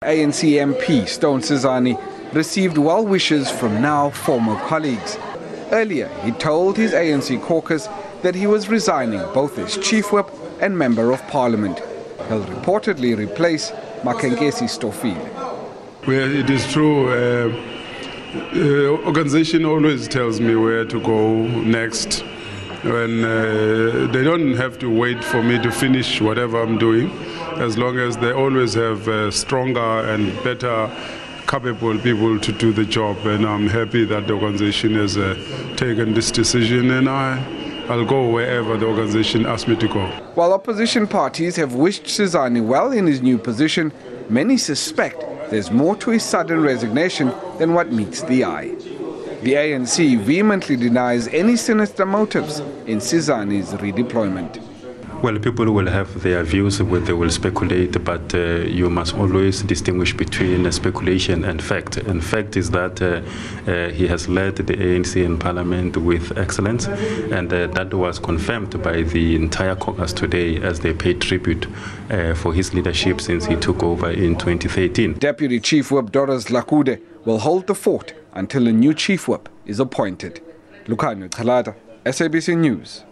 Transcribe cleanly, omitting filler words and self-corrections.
ANC MP Stone Sizani received well wishes from now former colleagues. Earlier, he told his ANC caucus that he was resigning both as Chief Whip and Member of Parliament. He'll reportedly replace Makhenkesi Stofile. Well, it is true. Organization always tells me where to go next. When they don't have to wait for me to finish whatever I'm doing, as long as they always have stronger and better capable people to do the job. And I'm happy that the organization has taken this decision, and I'll go wherever the organization asks me to go. While opposition parties have wished Sizani well in his new position, many suspect there's more to his sudden resignation than what meets the eye. The ANC vehemently denies any sinister motives in Sizani's redeployment. Well, people will have their views, they will speculate, but you must always distinguish between speculation and fact. And fact is that he has led the ANC in Parliament with excellence, and that was confirmed by the entire caucus today as they paid tribute for his leadership since he took over in 2013. Deputy Chief Whip Doris Lakude will hold the fort until a new Chief Whip is appointed. Lukhanyo Khalada, SABC News.